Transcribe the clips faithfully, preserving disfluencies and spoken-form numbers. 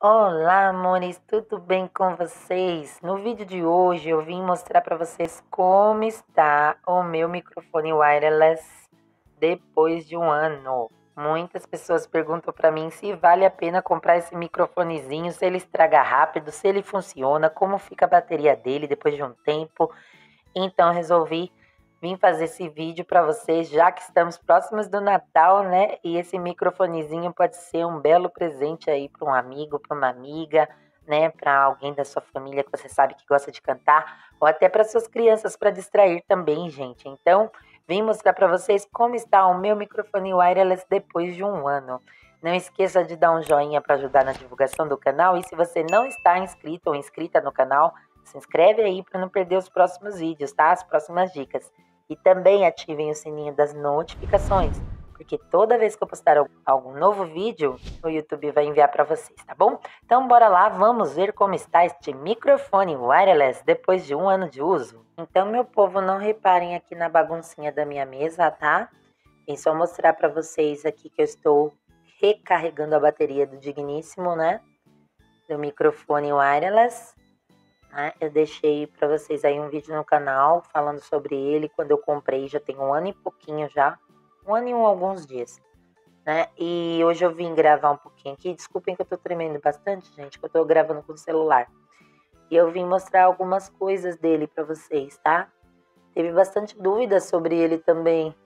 Olá, amores, tudo bem com vocês? No vídeo de hoje eu vim mostrar para vocês como está o meu microfone wireless depois de um ano. Muitas pessoas perguntam para mim se vale a pena comprar esse microfonezinho, se ele estraga rápido, se ele funciona, como fica a bateria dele depois de um tempo. Então resolvi vim fazer esse vídeo para vocês, já que estamos próximos do Natal, né? E esse microfonezinho pode ser um belo presente aí para um amigo, para uma amiga, né? Para alguém da sua família que você sabe que gosta de cantar, ou até para suas crianças para distrair também, gente. Então, vim mostrar para vocês como está o meu microfone wireless depois de um ano. Não esqueça de dar um joinha para ajudar na divulgação do canal. E se você não está inscrito ou inscrita no canal, se inscreve aí para não perder os próximos vídeos, tá? As próximas dicas. E também ativem o sininho das notificações, porque toda vez que eu postar algum novo vídeo, o YouTube vai enviar para vocês, tá bom? Então bora lá, vamos ver como está este microfone wireless depois de um ano de uso. Então, meu povo, não reparem aqui na baguncinha da minha mesa, tá? Vim só mostrar para vocês aqui que eu estou recarregando a bateria do digníssimo, né? Do microfone wireless. Eu deixei para vocês aí um vídeo no canal falando sobre ele quando eu comprei, já tem um ano e pouquinho já, um ano e um, alguns dias, né? E hoje eu vim gravar um pouquinho aqui, desculpem que eu tô tremendo bastante, gente, que eu tô gravando com o celular. E eu vim mostrar algumas coisas dele para vocês, tá? Teve bastante dúvida sobre ele também.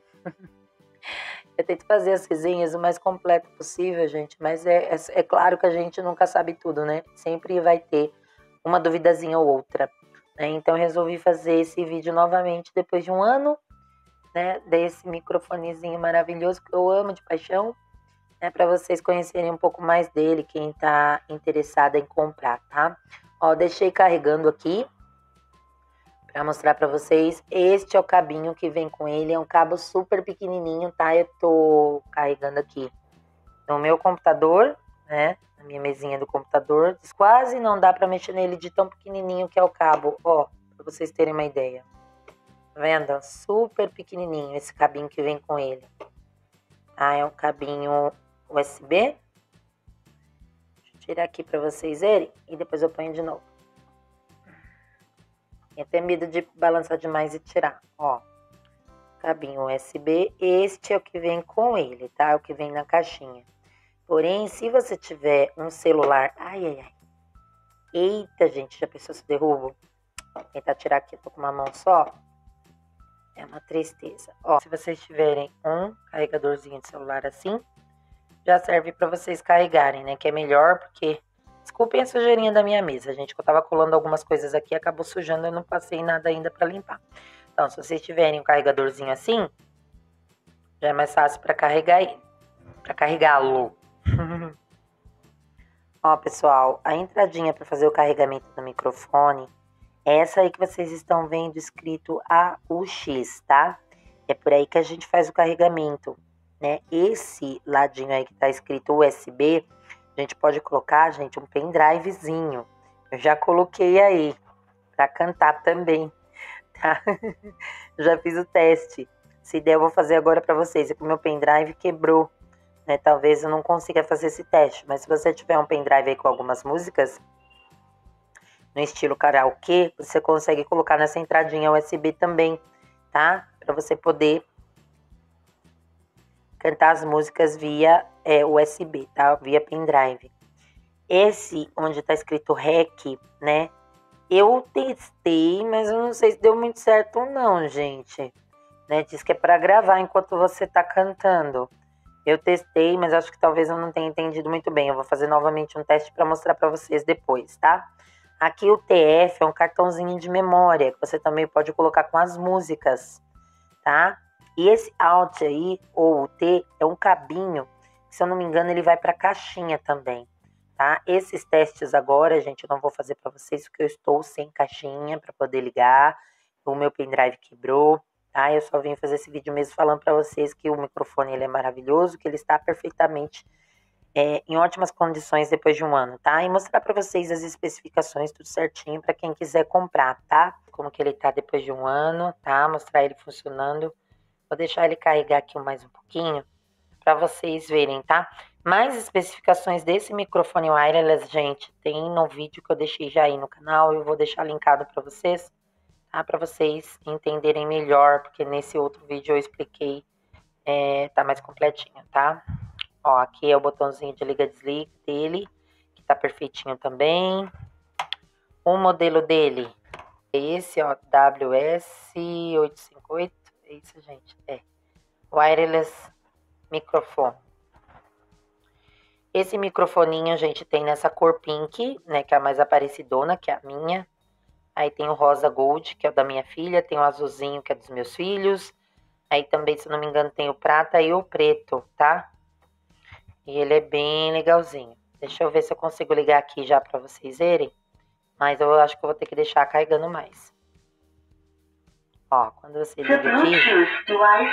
Eu tento fazer as resenhas o mais completo possível, gente, mas é, é, é claro que a gente nunca sabe tudo, né? Sempre vai ter uma duvidazinha ou outra, né? Então resolvi fazer esse vídeo novamente depois de um ano, né, desse microfonezinho maravilhoso que eu amo de paixão, né, para vocês conhecerem um pouco mais dele, quem tá interessado em comprar, tá? Ó, deixei carregando aqui para mostrar para vocês. Este é o cabinho que vem com ele, é um cabo super pequenininho, tá? Eu tô carregando aqui no meu computador, né? Na minha mesinha do computador. Quase não dá para mexer nele de tão pequenininho que é o cabo. Ó, para vocês terem uma ideia. Tá vendo? Super pequenininho esse cabinho que vem com ele. Ah, é um cabinho U S B. Deixa eu tirar aqui para vocês verem e depois eu ponho de novo. Tem até medo de balançar demais e tirar. Ó, cabinho U S B. Este é o que vem com ele, tá? É o que vem na caixinha. Porém, se você tiver um celular... Ai, ai, ai. Eita, gente, já pensou se derrubo? Vou tentar tirar aqui, eu tô com uma mão só. É uma tristeza. Ó, se vocês tiverem um carregadorzinho de celular assim, já serve pra vocês carregarem, né? Que é melhor, porque... Desculpem a sujeirinha da minha mesa, gente, que eu tava colando algumas coisas aqui, acabou sujando, eu não passei nada ainda pra limpar. Então, se vocês tiverem um carregadorzinho assim, já é mais fácil pra carregar ele. Pra carregá-lo. Ó, pessoal, a entradinha para fazer o carregamento do microfone é essa aí que vocês estão vendo escrito A U X, tá? É por aí que a gente faz o carregamento, né? Esse ladinho aí que tá escrito U S B, a gente pode colocar, gente, um pendrivezinho. Eu já coloquei aí para cantar também, tá? Já fiz o teste. Se der, eu vou fazer agora para vocês. É que o meu pendrive quebrou. Né, talvez eu não consiga fazer esse teste, mas se você tiver um pendrive aí com algumas músicas, no estilo karaokê, você consegue colocar nessa entradinha U S B também, tá? Para você poder cantar as músicas via é, U S B, tá? Via pendrive. Esse, onde tá escrito REC, né? Eu testei, mas eu não sei se deu muito certo ou não, gente. Né? Diz que é para gravar enquanto você tá cantando. Eu testei, mas acho que talvez eu não tenha entendido muito bem. Eu vou fazer novamente um teste para mostrar para vocês depois, tá? Aqui o T F é um cartãozinho de memória, que você também pode colocar com as músicas, tá? E esse Alt aí, ou o T, é um cabinho, que, se eu não me engano, ele vai para caixinha também, tá? Esses testes agora, gente, eu não vou fazer para vocês, porque eu estou sem caixinha para poder ligar. O meu pendrive quebrou. Tá? Eu só vim fazer esse vídeo mesmo falando para vocês que o microfone ele é maravilhoso, que ele está perfeitamente é, em ótimas condições depois de um ano, tá? E mostrar para vocês as especificações, tudo certinho, para quem quiser comprar, tá? Como que ele tá depois de um ano, tá? Mostrar ele funcionando. Vou deixar ele carregar aqui mais um pouquinho para vocês verem, tá? Mais especificações desse microfone wireless, gente, tem no vídeo que eu deixei já aí no canal. Eu vou deixar linkado para vocês, tá? Para vocês entenderem melhor, porque nesse outro vídeo eu expliquei, é, tá mais completinho, tá? Ó, aqui é o botãozinho de liga-desliga dele, que tá perfeitinho também. O modelo dele é esse, ó, W S oitocentos e cinquenta e oito. É isso, gente. É. Wireless microfone. Esse microfoninho, gente, tem nessa cor pink, né, que é a mais aparecidona, que é a minha. Aí tem o rosa gold, que é o da minha filha. Tem o azulzinho, que é dos meus filhos. Aí também, se não me engano, tem o prata e o preto, tá? E ele é bem legalzinho. Deixa eu ver se eu consigo ligar aqui já pra vocês verem. Mas eu acho que eu vou ter que deixar carregando mais. Ó, quando você liga aqui...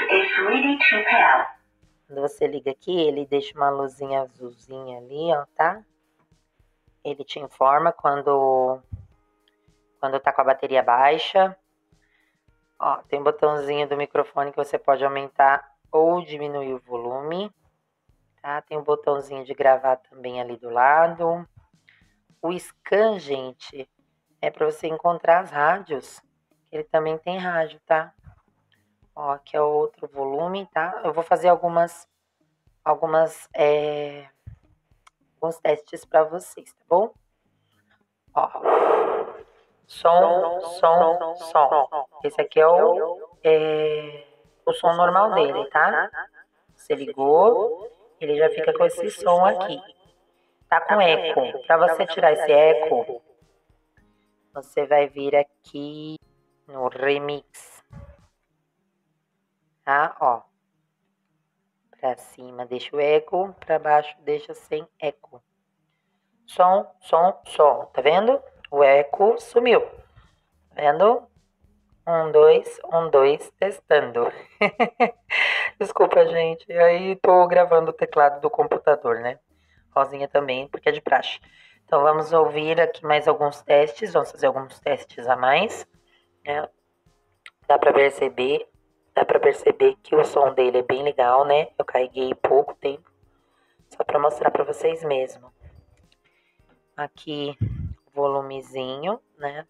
Quando você liga aqui, ele deixa uma luzinha azulzinha ali, ó, tá? Ele te informa quando... Quando tá com a bateria baixa. Ó, tem um botãozinho do microfone que você pode aumentar ou diminuir o volume. Tá? Tem um botãozinho de gravar também ali do lado. O scan, gente, é para você encontrar as rádios. Ele também tem rádio, tá? Ó, aqui é o outro volume, tá? Eu vou fazer algumas, algumas, é, alguns testes para vocês, tá bom? Ó, som, som, som. Esse aqui é o, é, o som normal dele, tá? Você ligou, ele já fica com esse som aqui. Tá com eco. Para você tirar esse eco, você vai vir aqui no remix. Tá? Ó. Pra cima deixa o eco, pra baixo deixa sem eco. Som, som, som. Tá vendo? O eco sumiu. Tá vendo? Um, dois, um, dois, testando. Desculpa, gente. Aí tô gravando o teclado do computador, né? Rosinha também, porque é de praxe. Então, vamos ouvir aqui mais alguns testes. Vamos fazer alguns testes a mais. Né? Dá pra perceber, dá pra perceber que o som dele é bem legal, né? Eu carreguei pouco tempo, só pra mostrar pra vocês mesmo. Aqui, volumezinho, né?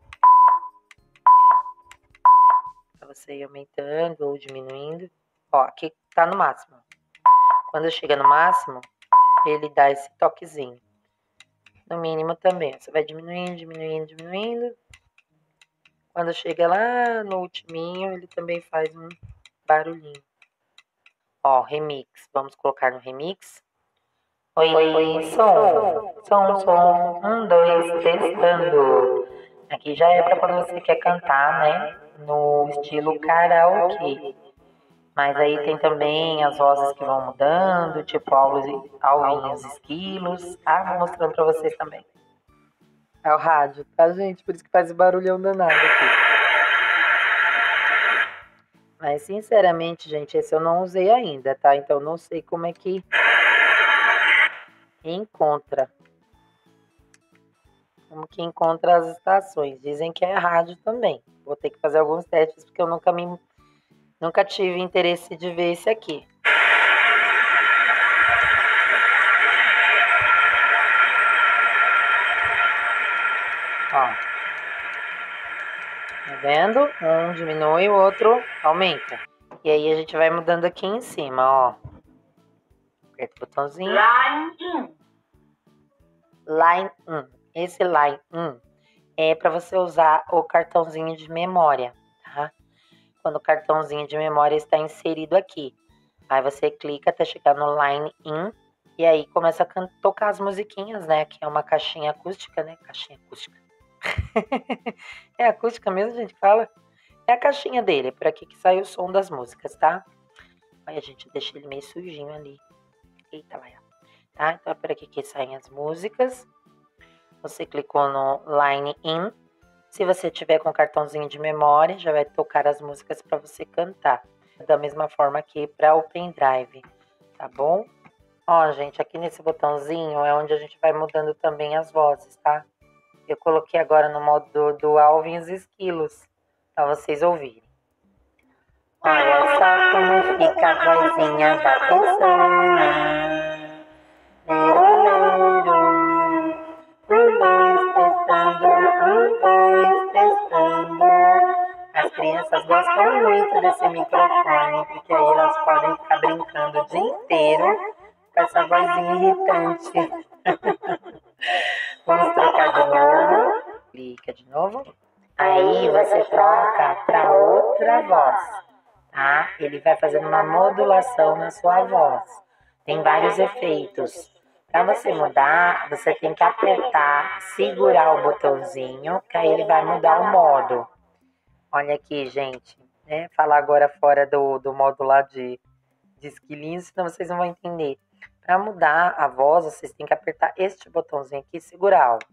Pra você ir aumentando ou diminuindo. Ó, aqui tá no máximo. Quando chega no máximo, ele dá esse toquezinho. No mínimo também. Você vai diminuindo, diminuindo, diminuindo. Quando chega lá no ultiminho, ele também faz um barulhinho. Ó, remix. Vamos colocar no remix. Oi, oi, som. Som, som. Um, dois, testando. Aqui já é para quando você quer cantar, né? No estilo karaokê. Mas aí tem também as vozes que vão mudando, tipo Alvinhos Esquilos, tá? Vou mostrando pra vocês também. É o rádio, tá, gente? Por isso que faz barulhão danado aqui. Mas, sinceramente, gente, esse eu não usei ainda, tá? Então, não sei como é que encontra. Como que encontra as estações. Dizem que é rádio também. Vou ter que fazer alguns testes, porque eu nunca me... Nunca tive interesse de ver esse aqui. Ó. Tá vendo? Um diminui, o outro aumenta. E aí a gente vai mudando aqui em cima, ó. Aperta o botãozinho. Line in. Line in. Esse line in é para você usar o cartãozinho de memória, tá? Quando o cartãozinho de memória está inserido aqui. Aí você clica até chegar no line in e aí começa a tocar as musiquinhas, né? Que é uma caixinha acústica, né? Caixinha acústica. É acústica mesmo, gente, fala? É a caixinha dele, é por aqui que sai o som das músicas, tá? Aí a gente deixa ele meio sujinho ali. Eita, vai. Tá? Então é por aqui que saem as músicas. Você clicou no line in. Se você tiver com cartãozinho de memória, já vai tocar as músicas para você cantar. Da mesma forma aqui para o pendrive, tá bom? Ó, gente, aqui nesse botãozinho é onde a gente vai mudando também as vozes, tá? Eu coloquei agora no modo do, do Alvin os Esquilos, para vocês ouvirem. Olha só como fica a vozinha da pessoa. Lero, lero. Um, dois, testando. Um, dois, testando. As crianças gostam muito desse microfone, porque aí elas podem ficar brincando o dia inteiro com essa vozinha irritante. Vamos trocar de novo. Clica de novo. Aí você troca para outra voz, tá? Ele vai fazendo uma modulação na sua voz. Tem vários efeitos. Para você mudar, você tem que apertar, segurar o botãozinho, que aí ele vai mudar o modo. Olha aqui, gente, né? Falar agora fora do, do modo lá de, de esquilinho, senão vocês não vão entender. Para mudar a voz, vocês têm que apertar este botãozinho aqui e segurar, ó.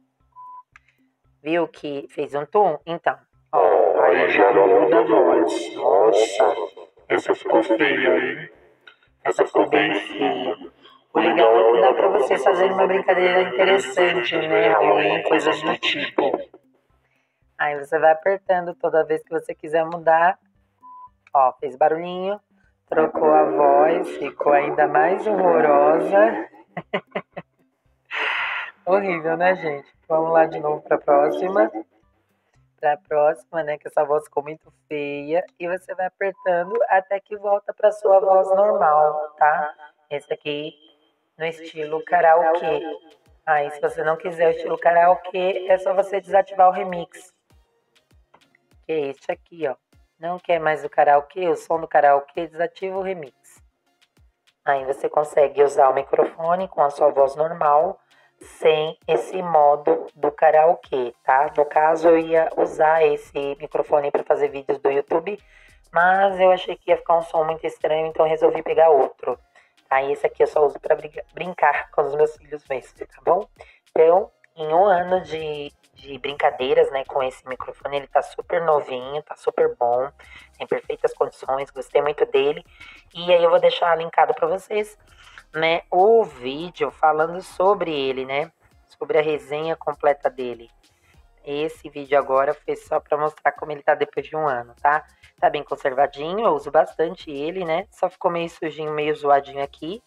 Viu que fez um tom? Então, ó, aí já muda a voz. Nossa, essa ficou feia, hein? Essa ficou bem feia. O legal é que dá pra vocês fazerem uma brincadeira interessante, né? Halloween, coisas do tipo. Aí você vai apertando toda vez que você quiser mudar. Ó, fez barulhinho, trocou a voz, ficou ainda mais horrorosa. Horrível, né, gente? Vamos lá de novo para a próxima. Para a próxima, né? Que essa voz ficou muito feia. E você vai apertando até que volta para sua voz normal, tá? Esse aqui no estilo karaokê. Aí, se você não quiser o estilo karaokê, é só você desativar o remix. Que é este aqui, ó. Não quer mais o karaokê, o som do karaokê, desativa o remix. Aí você consegue usar o microfone com a sua voz normal, sem esse modo do karaokê, tá? No caso, eu ia usar esse microfone para fazer vídeos do YouTube, mas eu achei que ia ficar um som muito estranho, então resolvi pegar outro. Aí esse aqui eu só uso para brincar com os meus filhos mesmo, tá bom? Então, em um ano de, de brincadeiras, né, com esse microfone, ele tá super novinho, tá super bom, tem perfeitas condições, gostei muito dele. E aí eu vou deixar linkado para vocês, né, o vídeo falando sobre ele, né, sobre a resenha completa dele. Esse vídeo agora foi só para mostrar como ele tá depois de um ano, tá? Tá bem conservadinho, eu uso bastante ele, né? Só ficou meio sujinho, meio zoadinho aqui.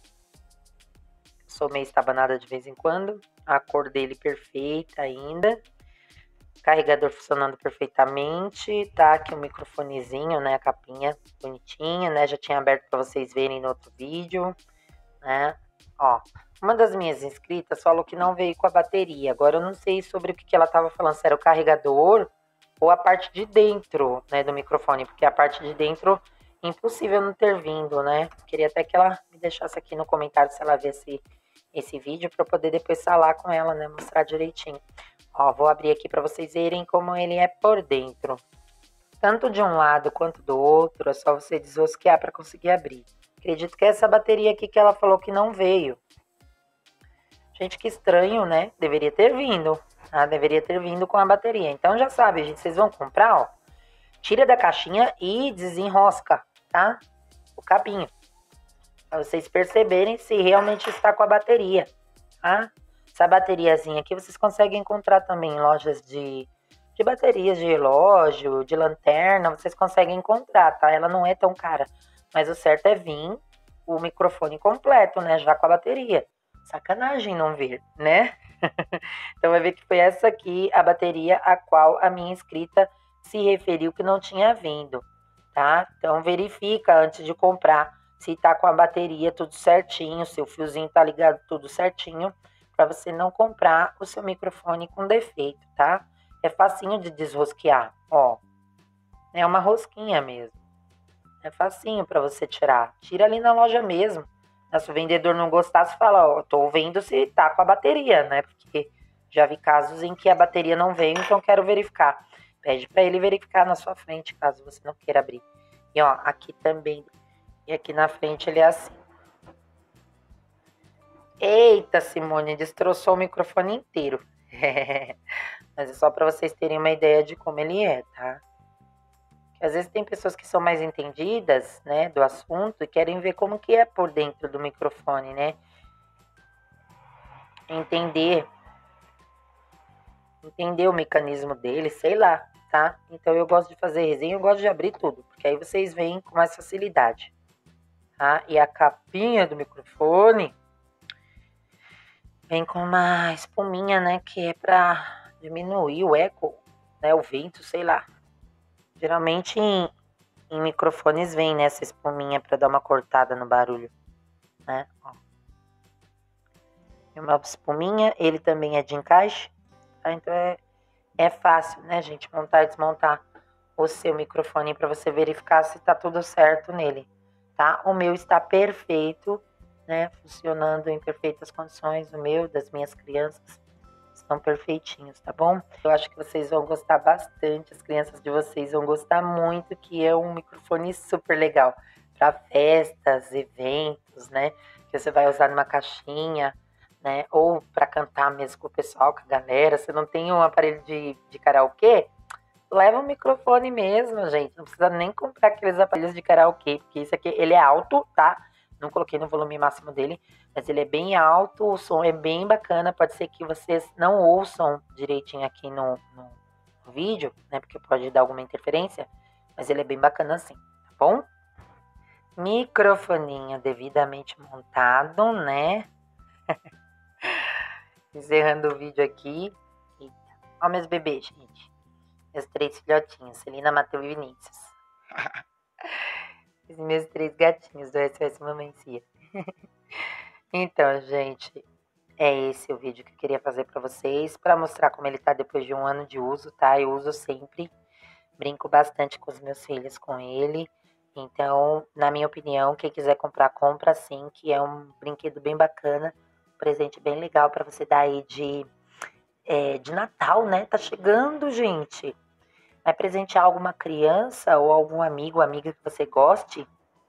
Sou meio estabanada de vez em quando. A cor dele perfeita ainda. Carregador funcionando perfeitamente. Tá aqui o microfonezinho, né? A capinha bonitinha, né? Já tinha aberto para vocês verem no outro vídeo, né? Ó, uma das minhas inscritas falou que não veio com a bateria. Agora eu não sei sobre o que ela estava falando, se era o carregador ou a parte de dentro, né, do microfone, porque a parte de dentro impossível não ter vindo, né? Queria até que ela me deixasse aqui no comentário se ela vê esse, esse vídeo para eu poder depois falar com ela, né, mostrar direitinho. Ó, vou abrir aqui para vocês verem como ele é por dentro. Tanto de um lado quanto do outro, é só você desrosquear para conseguir abrir. Acredito que é essa bateria aqui que ela falou que não veio. Gente, que estranho, né? Deveria ter vindo. Ah, deveria ter vindo com a bateria. Então já sabe, gente, vocês vão comprar, ó. Tira da caixinha e desenrosca, tá? O cabinho. Pra vocês perceberem se realmente está com a bateria, tá? Essa bateriazinha aqui vocês conseguem encontrar também em lojas de, de baterias de relógio, de lanterna. Vocês conseguem encontrar, tá? Ela não é tão cara. Mas o certo é vir o microfone completo, né? Já com a bateria. Sacanagem não vir, né? Então vai ver que foi essa aqui a bateria a qual a minha inscrita se referiu que não tinha vindo, tá? Então verifica antes de comprar se tá com a bateria tudo certinho, se o fiozinho tá ligado tudo certinho, para você não comprar o seu microfone com defeito, tá? É facinho de desrosquear, ó. É uma rosquinha mesmo. É facinho para você tirar. Tira ali na loja mesmo. Se o vendedor não gostar, você fala, ó, tô vendo se tá com a bateria, né? Porque já vi casos em que a bateria não veio, então quero verificar. Pede para ele verificar na sua frente, caso você não queira abrir. E ó, aqui também. E aqui na frente ele é assim. Eita, Simone, destroçou o microfone inteiro. Mas é só para vocês terem uma ideia de como ele é, tá? Às vezes tem pessoas que são mais entendidas, né, do assunto e querem ver como que é por dentro do microfone, né? Entender, entender o mecanismo dele, sei lá, tá? Então eu gosto de fazer resenha, eu gosto de abrir tudo, porque aí vocês veem com mais facilidade, tá? E a capinha do microfone, vem com uma espuminha, né, que é pra diminuir o eco, né, o vento, sei lá. Geralmente em, em microfones vem, né, essa espuminha pra dar uma cortada no barulho, né, ó. Uma espuminha, ele também é de encaixe, tá? Então é, é fácil, né, gente, montar e desmontar o seu microfone para você verificar se tá tudo certo nele, tá? O meu está perfeito, né, funcionando em perfeitas condições, o meu, das minhas crianças, estão perfeitinhos, tá bom? Eu acho que vocês vão gostar bastante, as crianças de vocês vão gostar muito, que é um microfone super legal para festas, eventos, né, que você vai usar numa caixinha, né? Ou para cantar mesmo com o pessoal, com a galera. Você não tem um aparelho de, de karaokê? Leva um microfone mesmo, gente. Não precisa nem comprar aqueles aparelhos de karaokê, porque isso aqui, ele é alto, tá? Não coloquei no volume máximo dele, mas ele é bem alto, o som é bem bacana. Pode ser que vocês não ouçam direitinho aqui no, no vídeo, né? Porque pode dar alguma interferência, mas ele é bem bacana assim, tá bom? Microfoninho devidamente montado, né? Encerrando o vídeo aqui. Eita. Ó meus bebês, gente. Meus três filhotinhos, Celina, Matheus e Vinícius. Os meus três gatinhos do S O S Mamãe Cia. Então, gente, é esse o vídeo que eu queria fazer pra vocês, pra mostrar como ele tá depois de um ano de uso, tá? Eu uso sempre, brinco bastante com os meus filhos com ele. Então, na minha opinião, quem quiser comprar, compra sim, que é um brinquedo bem bacana, um presente bem legal pra você dar aí de, é, de Natal, né? Tá chegando, gente. Vai presentear alguma criança ou algum amigo, amiga que você goste,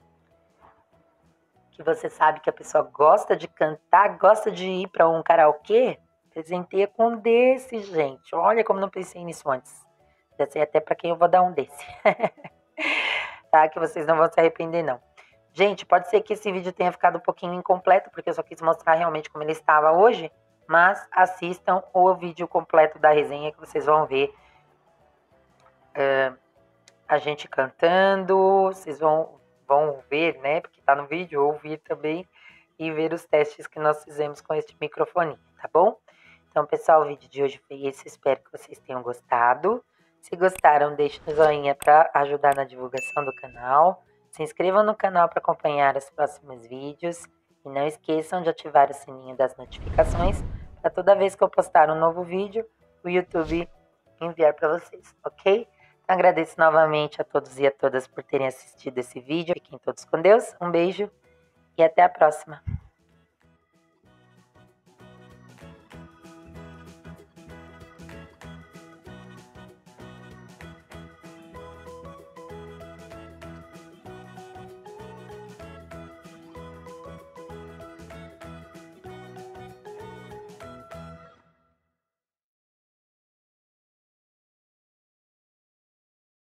que você sabe que a pessoa gosta de cantar, gosta de ir para um karaokê, presenteia com um desse, gente. Olha como não pensei nisso antes. Já sei até para quem eu vou dar um desse. Tá? Que vocês não vão se arrepender, não. Gente, pode ser que esse vídeo tenha ficado um pouquinho incompleto, porque eu só quis mostrar realmente como ele estava hoje, mas assistam o vídeo completo da resenha que vocês vão ver uh, a gente cantando, vocês vão, vão ver, né, porque tá no vídeo, ouvir também e ver os testes que nós fizemos com este microfone, tá bom? Então, pessoal, o vídeo de hoje foi esse, espero que vocês tenham gostado. Se gostaram, deixe um joinha para ajudar na divulgação do canal. Se inscrevam no canal para acompanhar os próximos vídeos. E não esqueçam de ativar o sininho das notificações para toda vez que eu postar um novo vídeo, o YouTube enviar para vocês, ok? Então, agradeço novamente a todos e a todas por terem assistido esse vídeo. Fiquem todos com Deus, um beijo e até a próxima.